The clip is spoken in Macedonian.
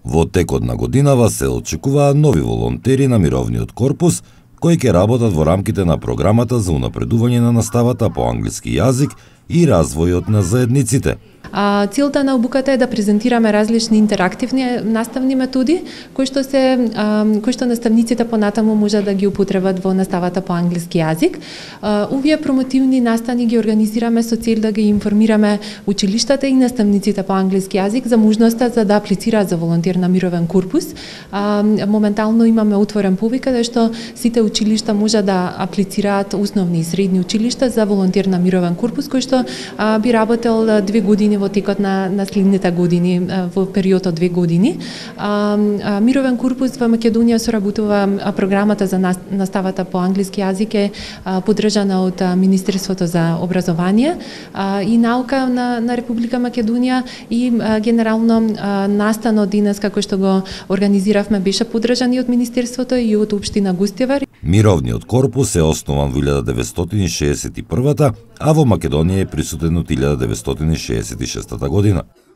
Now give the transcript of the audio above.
Во текот на годинава се очекуваат нови волонтери на Мировниот корпус, кои ќе работат во рамките на програмата за унапредување на наставата по англиски јазик и развојот на заедниците. Целта на обуката е да презентираме различни интерактивни наставни методи кои што наставниците понатаму може да ги употребат во наставата по англиски јазик. Овие промотивни настани ги организираме со цел да ги информираме училиштата и наставниците по англиски јазик за можноста за да аплицираат за волонтер на Мировен корпус. Моментално имаме отворен повик каде што сите училишта може да аплицираат, основни и средни училишта, за волонтер на Мировен корпус кој што би работел 2 години во текот на следните години, во период од 2 години. Мировен корпус во Македонија соработува, програмата за наставата по англиски јазик е поддржана од Министерството за образование и наука на Република Македонија и генерално настанот денеска кој што го организиравме беше поддржан и од Министерството и од општина Густивар. Мировниот корпус е основан во 1961, а во Македонија е присутен од 1966 година.